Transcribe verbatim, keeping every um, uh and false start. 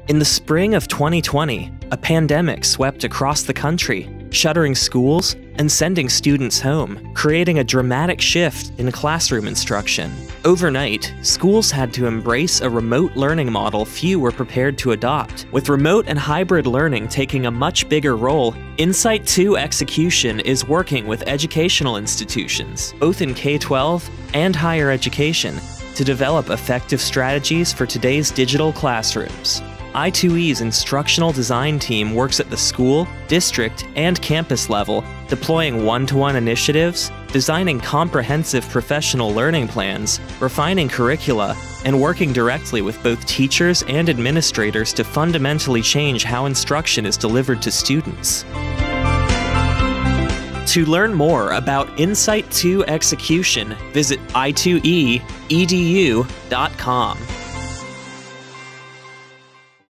In the spring of twenty twenty, a pandemic swept across the country, shuttering schools and sending students home, creating a dramatic shift in classroom instruction. Overnight, schools had to embrace a remote learning model few were prepared to adopt. With remote and hybrid learning taking a much bigger role, Insight two Execution is working with educational institutions, both in K twelve and higher education, to develop effective strategies for today's digital classrooms. I two E's instructional design team works at the school, district, and campus level, deploying one-to-one initiatives, designing comprehensive professional learning plans, refining curricula, and working directly with both teachers and administrators to fundamentally change how instruction is delivered to students. To learn more about Insight two Execution, visit i two e edu dot com.